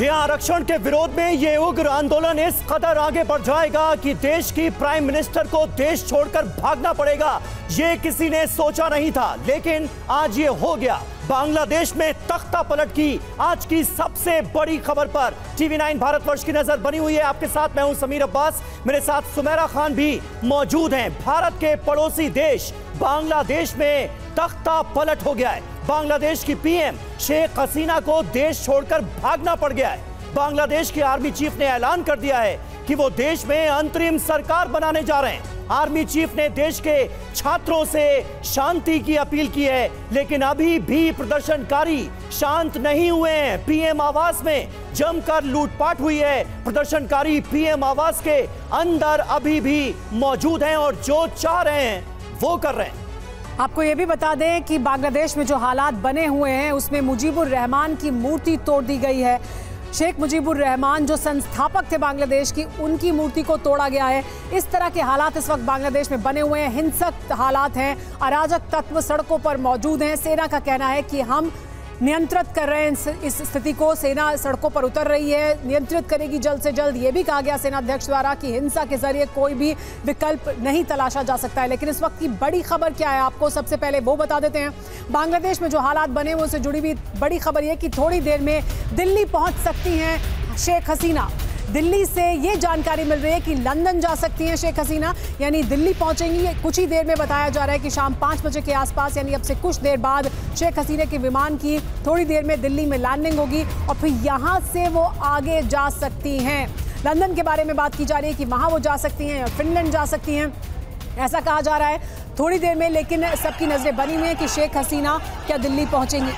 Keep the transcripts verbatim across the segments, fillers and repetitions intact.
जी हां, आरक्षण के विरोध में ये उग्र आंदोलन इस कदर आगे बढ़ जाएगा कि देश की प्राइम मिनिस्टर को देश छोड़कर भागना पड़ेगा। ये किसी ने सोचा नहीं था, लेकिन आज ये हो गया। बांग्लादेश में तख्ता पलट की आज की सबसे बड़ी खबर पर टीवी नाइन भारतवर्ष की नजर बनी हुई है। आपके साथ मैं हूं समीर अब्बास, मेरे साथ सुमेरा खान भी मौजूद हैं। भारत के पड़ोसी देश बांग्लादेश में तख्ता पलट हो गया है। बांग्लादेश की पीएम शेख हसीना को देश छोड़कर भागना पड़ गया है। बांग्लादेश के आर्मी चीफ ने ऐलान कर दिया है कि वो देश में अंतरिम सरकार बनाने जा रहे हैं। आर्मी चीफ ने देश के छात्रों से शांति की अपील की है, लेकिन अभी भी प्रदर्शनकारी शांत नहीं हुए हैं। पीएम आवास में जमकर लूटपाट हुई है। प्रदर्शनकारी पीएम आवास के अंदर अभी भी मौजूद हैं और जो चाह रहे हैं वो कर रहे हैं। आपको ये भी बता दें कि बांग्लादेश में जो हालात बने हुए हैं उसमें मुजीबुर रहमान की मूर्ति तोड़ दी गई है। शेख मुजीबुर रहमान जो संस्थापक थे बांग्लादेश की, उनकी मूर्ति को तोड़ा गया है। इस तरह के हालात इस वक्त बांग्लादेश में बने हुए हैं। हिंसक हालात हैं, अराजक तत्व सड़कों पर मौजूद हैं। सेना का कहना है कि हम नियंत्रित कर रहे हैं इस स्थिति को। सेना सड़कों पर उतर रही है, नियंत्रित करेगी जल्द से जल्द। ये भी कहा गया सेना अध्यक्ष द्वारा कि हिंसा के जरिए कोई भी विकल्प नहीं तलाशा जा सकता है। लेकिन इस वक्त की बड़ी खबर क्या है, आपको सबसे पहले वो बता देते हैं। बांग्लादेश में जो हालात बने हुए उससे जुड़ी हुई बड़ी खबर ये कि थोड़ी देर में दिल्ली पहुंच सकती हैं शेख हसीना। दिल्ली से ये जानकारी मिल रही है कि लंदन जा सकती हैं शेख हसीना, यानी दिल्ली पहुंचेंगी। कुछ ही देर में बताया जा रहा है कि शाम पाँच बजे के आसपास, यानी अब से कुछ देर बाद शेख हसीना के विमान की थोड़ी देर में दिल्ली में लैंडिंग होगी और फिर यहाँ से वो आगे जा सकती हैं। लंदन के बारे में बात की जा रही है कि वहाँ वो जा सकती हैं या फिनलैंड जा सकती हैं, ऐसा कहा जा रहा है थोड़ी देर में। लेकिन सबकी नजरें बनी हुई हैं कि शेख हसीना क्या दिल्ली पहुंचेंगी।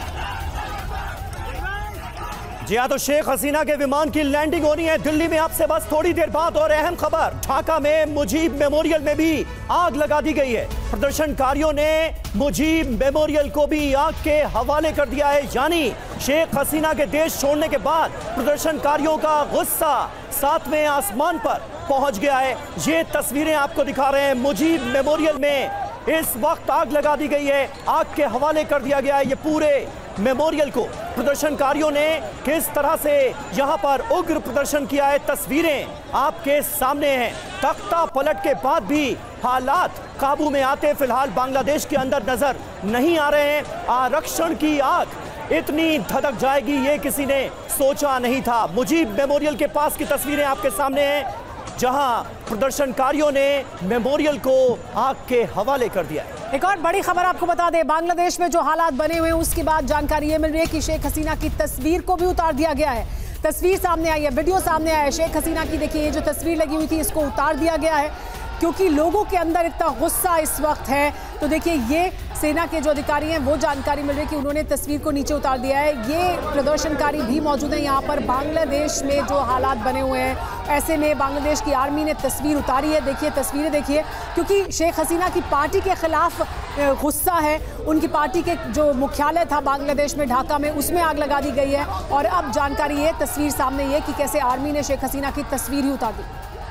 जी हाँ, तो शेख हसीना के विमान की लैंडिंग होनी है दिल्ली में आपसे बस थोड़ी देर बाद। और अहम खबर, ढाका में मुजीब मेमोरियल में भी आग लगा दी गई है। प्रदर्शनकारियों ने मुजीब मेमोरियल को भी आग के हवाले कर दिया है। यानी शेख हसीना के देश छोड़ने के बाद प्रदर्शनकारियों का गुस्सा सातवें आसमान पर पहुंच गया है। ये तस्वीरें आपको दिखा रहे हैं। मुजीब मेमोरियल में इस वक्त आग लगा दी गई है, आग के हवाले कर दिया गया है ये पूरे मेमोरियल को। प्रदर्शनकारियों ने किस तरह से यहां पर उग्र प्रदर्शन किया है, तस्वीरें आपके सामने हैं। तख्ता पलट के बाद भी हालात काबू में आते फिलहाल बांग्लादेश के अंदर नजर नहीं आ रहे हैं। आरक्षण की आग इतनी धधक जाएगी ये किसी ने सोचा नहीं था। मुजीब मेमोरियल के पास की तस्वीरें आपके सामने हैं, जहां प्रदर्शनकारियों ने मेमोरियल को आग के हवाले कर दिया है। एक और बड़ी खबर आपको बता दें, बांग्लादेश में जो हालात बने हुए हैं उसके बाद जानकारी ये मिल रही है कि शेख हसीना की तस्वीर को भी उतार दिया गया है। तस्वीर सामने आई है, वीडियो सामने आया है शेख हसीना की। देखिए, ये जो तस्वीर लगी हुई थी इसको उतार दिया गया है क्योंकि लोगों के अंदर इतना गुस्सा इस वक्त है। तो देखिए, ये सेना के जो अधिकारी हैं वो जानकारी मिल रही है कि उन्होंने तस्वीर को नीचे उतार दिया है। ये प्रदर्शनकारी भी मौजूद हैं यहाँ पर। बांग्लादेश में जो हालात बने हुए हैं, ऐसे में बांग्लादेश की आर्मी ने तस्वीर उतारी है। देखिए तस्वीरें देखिए, क्योंकि शेख हसीना की पार्टी के खिलाफ गुस्सा है। उनकी पार्टी के जो मुख्यालय था बांग्लादेश में ढाका में, उसमें आग लगा दी गई है। और अब जानकारी ये तस्वीर सामने ये कि कैसे आर्मी ने शेख हसीना की तस्वीर ही उतार दी।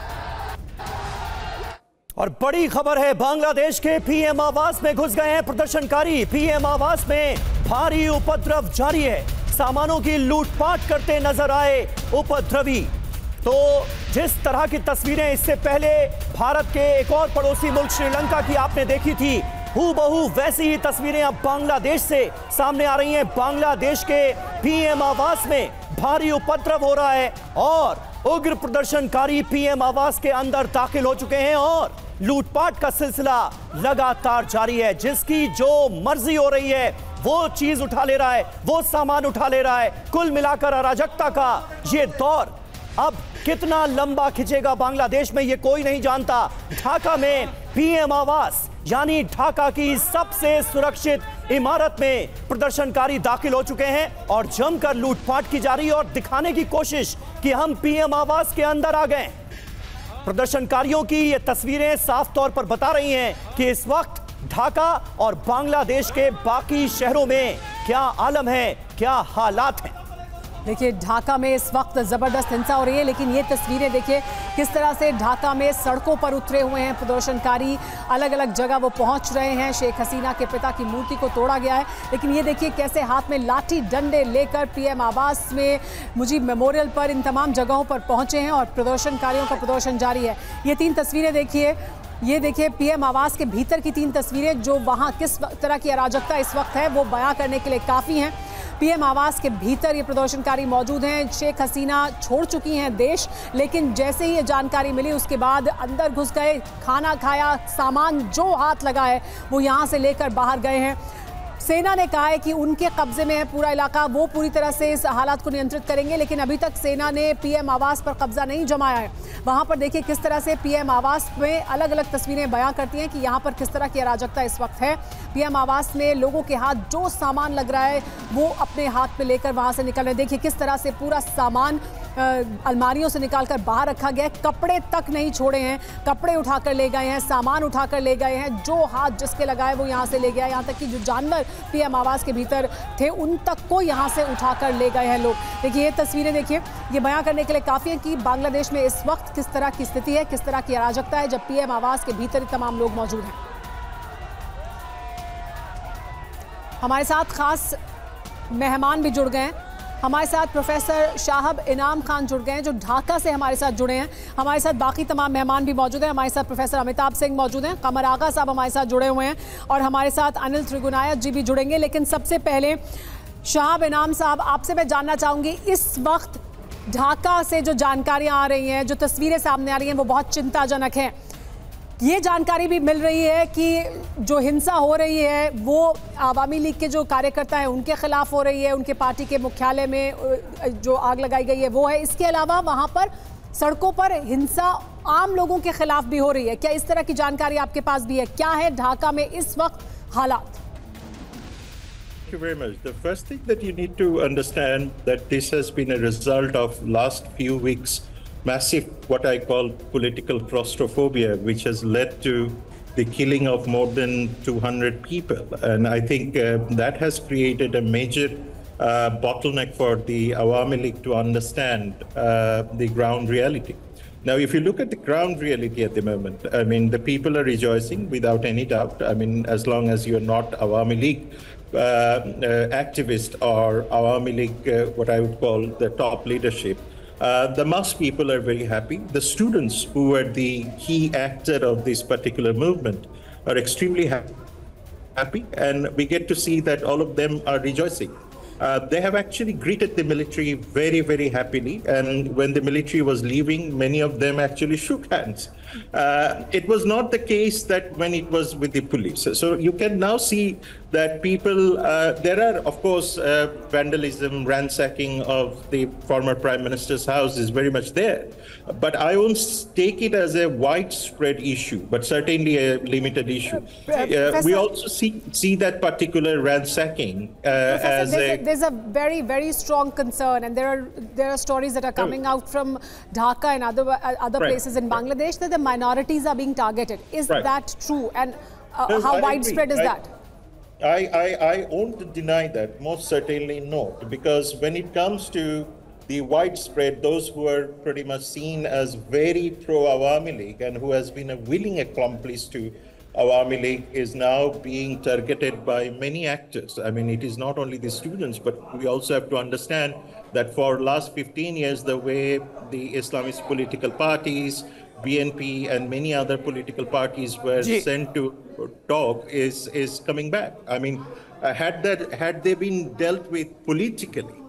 और बड़ी खबर है, बांग्लादेश के पीएम आवास में घुस गए हैं प्रदर्शनकारी। पीएम आवास में भारी उपद्रव जारी है, सामानों की लूटपाट करते नजर आए उपद्रवी। तो जिस तरह की तस्वीरें इससे पहले भारत के एक और पड़ोसी मुल्क श्रीलंका की आपने देखी थी, हूबहू वैसी ही तस्वीरें अब बांग्लादेश से सामने आ रही हैं। बांग्लादेश के पीएम आवास में भारी उपद्रव हो रहा है और उग्र प्रदर्शनकारी पीएम आवास के अंदर दाखिल हो चुके हैं और लूटपाट का सिलसिला लगातार जारी है। जिसकी जो मर्जी हो रही है वो चीज उठा ले रहा है, वो सामान उठा ले रहा है। कुल मिलाकर अराजकता का ये दौर अब कितना लंबा खिंचेगा बांग्लादेश में ये कोई नहीं जानता। ढाका में पीएम आवास यानी ढाका की सबसे सुरक्षित इमारत में प्रदर्शनकारी दाखिल हो चुके हैं और जमकर लूटपाट की जा रही है और दिखाने की कोशिश कि हम पीएम आवास के अंदर आ गए। प्रदर्शनकारियों की ये तस्वीरें साफ तौर पर बता रही हैं कि इस वक्त ढाका और बांग्लादेश के बाकी शहरों में क्या आलम है, क्या हालात हैं। देखिए ढाका में इस वक्त ज़बरदस्त हिंसा हो रही है, लेकिन ये तस्वीरें देखिए किस तरह से ढाका में सड़कों पर उतरे हुए हैं प्रदर्शनकारी। अलग अलग जगह वो पहुंच रहे हैं। शेख हसीना के पिता की मूर्ति को तोड़ा गया है, लेकिन ये देखिए कैसे हाथ में लाठी डंडे लेकर पीएम आवास में, मुजीब मेमोरियल पर, इन तमाम जगहों पर पहुंचे हैं और प्रदर्शनकारियों का प्रदर्शन जारी है। ये तीन तस्वीरें देखिए, ये देखिए पीएम आवास के भीतर की तीन तस्वीरें, जो वहाँ किस तरह की अराजकता इस वक्त है वो बयां करने के लिए काफ़ी हैं। पीएम आवास के भीतर ये प्रदर्शनकारी मौजूद हैं। शेख हसीना छोड़ चुकी हैं देश, लेकिन जैसे ही ये जानकारी मिली उसके बाद अंदर घुस गए, खाना खाया, सामान जो हाथ लगा है वो यहाँ से लेकर बाहर गए हैं। सेना ने कहा है कि उनके कब्जे में है पूरा इलाका, वो पूरी तरह से इस हालात को नियंत्रित करेंगे, लेकिन अभी तक सेना ने पीएम आवास पर कब्जा नहीं जमाया है। वहां पर देखिए किस तरह से पीएम आवास में अलग अलग तस्वीरें बयां करती हैं कि यहां पर किस तरह की अराजकता इस वक्त है। पीएम आवास में लोगों के हाथ जो सामान लग रहा है वो अपने हाथ में लेकर वहां से निकल रहे हैं। देखिए किस तरह से पूरा सामान अलमारियों से निकालकर बाहर रखा गया है, कपड़े तक नहीं छोड़े हैं, कपड़े उठाकर ले गए हैं, सामान उठाकर ले गए हैं, जो हाथ जिसके लगाए वो यहाँ से ले गया है। यहाँ तक कि जो जानवर पीएम आवास के भीतर थे उन तक को यहाँ से उठाकर ले गए हैं लोग। देखिए ये तस्वीरें देखिए, ये बयां करने के लिए काफ़ी है कि बांग्लादेश में इस वक्त किस तरह की स्थिति है, किस तरह की अराजकता है जब पीएम आवास के भीतर तमाम लोग मौजूद हैं। हमारे साथ खास मेहमान भी जुड़ गए हैं। हमारे साथ प्रोफेसर शाहब इनाम खान जुड़ गए हैं जो ढाका से हमारे साथ जुड़े हैं। हमारे साथ बाकी तमाम मेहमान भी मौजूद हैं। हमारे साथ प्रोफेसर अमिताभ सिंह मौजूद हैं, कमर आगा साहब हमारे साथ जुड़े हुए हैं और हमारे साथ अनिल त्रिगुनायत जी भी जुड़ेंगे। लेकिन सबसे पहले शाहब इनाम साहब, आपसे मैं जानना चाहूँगी, इस वक्त ढाका से जो जानकारियाँ आ रही हैं, जो तस्वीरें सामने आ रही हैं वो बहुत चिंताजनक हैं। ये जानकारी भी मिल रही है कि जो हिंसा हो रही है वो आवामी लीग के जो कार्यकर्ता हैं उनके खिलाफ हो रही है, उनके पार्टी के मुख्यालय में जो आग लगाई गई है वो है। इसके अलावा वहाँ पर सड़कों पर हिंसा आम लोगों के खिलाफ भी हो रही है। क्या इस तरह की जानकारी आपके पास भी है? क्या है ढाका में इस वक्त हालात? Thank you very much. The first thing that you need to understand that this has been a result of last few weeks massive, what I call political claustrophobia, which has led to the killing of more than two hundred people. And I think uh, that has created a major uh, bottleneck for the Awami League to understand uh, the ground reality. Now, if you look at the ground reality at the moment, I mean, the people are rejoicing without any doubt. I mean, as long as you're not Awami League uh, uh, activist or Awami League, uh, what I would call the top leadership, Uh, the mass people are very happy. The students, who were the key actor of this particular movement, are extremely ha happy, and we get to see that all of them are rejoicing. Uh, they have actually greeted the military very, very happily, and when the military was leaving, many of them actually shook hands. Uh, it was not the case that when it was with the police. So you can now see that people, uh, there are, of course, uh, vandalism, ransacking of the former prime minister's house is very much there. But I won't take it as a widespread issue, but certainly a limited issue. Uh, we also see, see that particular ransacking uh, as there's a, a... There's a very, very strong concern, and there are there are stories that are coming out from Dhaka and other, uh, other right. places in Bangladesh that the minorities are being targeted. Is right. that true? And uh, no, how I widespread agree. is I, that? I, I, I won't deny that, most certainly not, because when it comes to the widespread, those who are pretty much seen as very pro-Awami League and who has been a willing accomplice to Awami League is now being targeted by many actors. I mean, it is not only the students, but we also have to understand that for last fifteen years, the way the Islamist political parties, B N P and many other political parties were Gee. sent to talk is is coming back. I mean, uh, had that had they been dealt with politically,